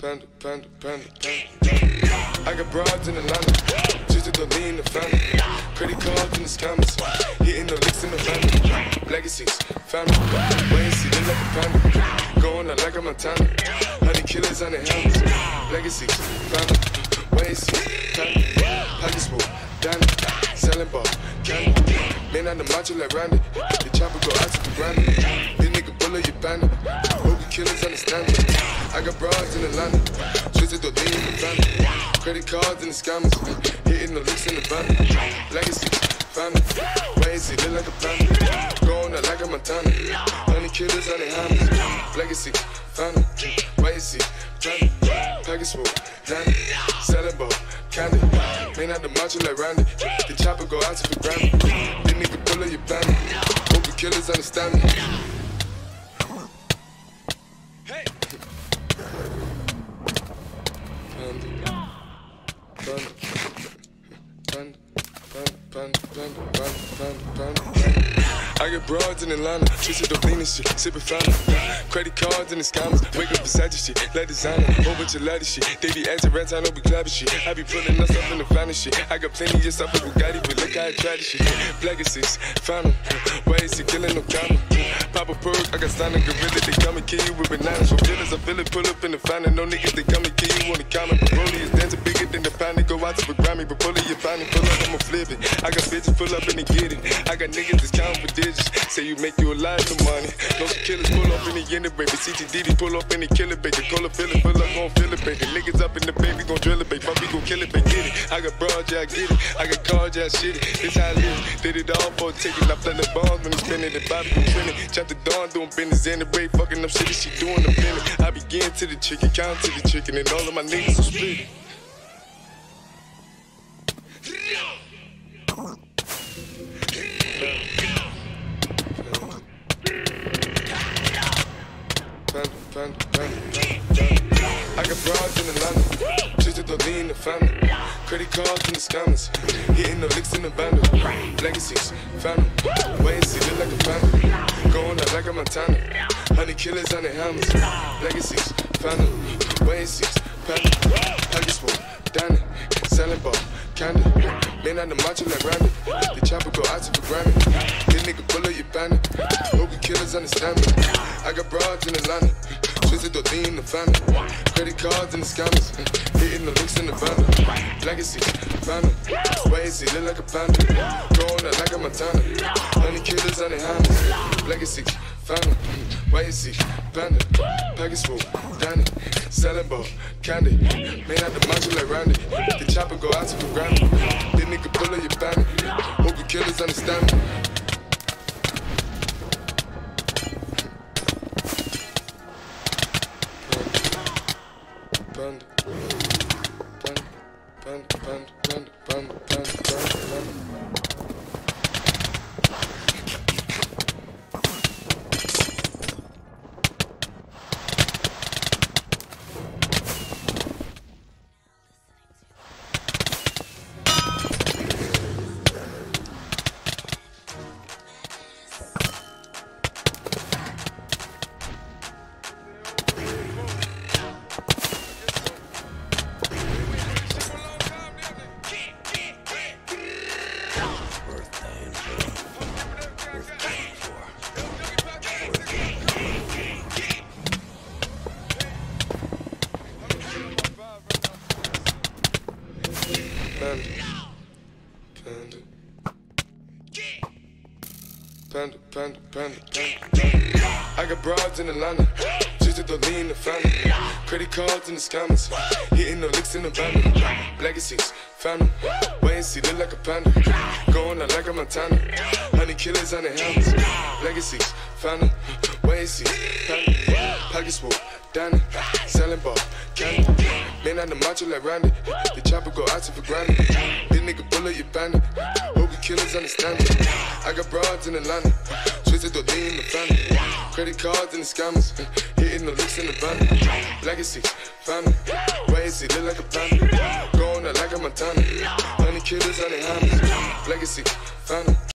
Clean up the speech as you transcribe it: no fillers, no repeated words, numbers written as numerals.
Panda. I got broads in Atlanta, just to lean the family. Credit cards in the scammers, hitting the licks in the family. Legacies, family, wait and see, look like a panda. Going out like a Montana, honey killers on their helmets. Legacies, family, wait and see, family. Pockets full, Danny, selling ball, candy. Man on the macho like Randy, the chopper go out to the granny. This nigga bullet your bandit, Hogan killers understand me. I got broads in Atlanta, twisted the lean in the family. Credit cards and the scammers, hitting the licks in the van. Legacy, family, wait and see, look like a panda. Going out like a Montana, honey killers on their hammers. Legacy, family, wait and see, family. Package full, Danny, selling ball, candy. Man out the macho like Randy, the chopper go out to the granny. This nigga pull up your bandit, hope the killers understand me. I get broads in Atlanta, twisted the lean and shit, sippin' fountain. Credit cards and the scammers, wake up beside your shit, let designer, whole bunch of ladder shit. They be acting rats, I know we clapping shit. I be pulling us up in the finest shit. I got plenty of stuff with Bugatti, but look how I try this shit. Legacies, found them, why is he killing no comma? Pop a perk, I got standing gorilla, they come and kill you with bananas. For feelings, I feel it, pull up in the fountain. No niggas, they come and kill you on the comment. But Brody is dancing bigger than the pound. Go out to the Grammy, but pull it, you find it, pull up, I'ma flip it. I got bitches, pull up and they get it. I got niggas that's counting for digits. Say you make you a lot of money. No killers pull up in the end of baby. CTDD pull up in the killer baby. Call up, fill it, pull up, gon' fill it, baby. Niggas up in the baby, gon' drill it, baby. Fuck, we gon' kill it, baby. Get it. I got broad, yeah, I get it. I got cards, yeah, I shit it. This how I live. Did it all for a ticket. I play the bombs when it's spinning. The Bobby gon' spin it. Chop the dawn, doing business in the way. Fucking up shit, she doing the minute. I begin to the chicken, count to the chicken, and all of my niggas are split. I got broads in Atlanta, twisted the lean in the family. Credit cards and the scammers, hitting the licks in the bundle. Legacies, family, wait and see, look like a panda. Going out like a Montana, honey killers on their hammers. Legacies, family, wait and see, family. Package full, Danny, selling ball, candy. Man on the macho like Randy, the chopper go out to the granny. This nigga pull up your bandit, Hogan killers understand me. I got broads in Atlanta, twisted the lean in the family. Credit cards and the scammers, hitting the licks in the bundle. Legacy, family, wait and see, look like a panda. Going out like a Montana, honey killers on their hammers. Legacy, family, wait and see, panda. Package full, Danny, selling ball, candy. Man out the macho like Randy, the chopper go out to the granny. This nigga pull up your bandit, hope the killers understand me. Panda. Panda. I got broads in Atlanta, twisted the lean in the family. Credit cards and the scammers, hitting the licks in the bundle. Legacies, family, wait and see, look like a panda. Going out like a Montana, honey killers on their hammers. Legacies, family, wait and see, family. Pockets full, Danny, selling ball, candy. Man on the macho like Randy, the chopper go out to the granny. This nigga pull up your bandit, Hogan killers understand me. I got broads in Atlanta, twisted the lean in the family. Credit cards and the scammers, hitting the licks in the bundle. Legacy, family, wait and see, look like a panda. Going out like a Montana, honey killers on their hammers. Legacy, family.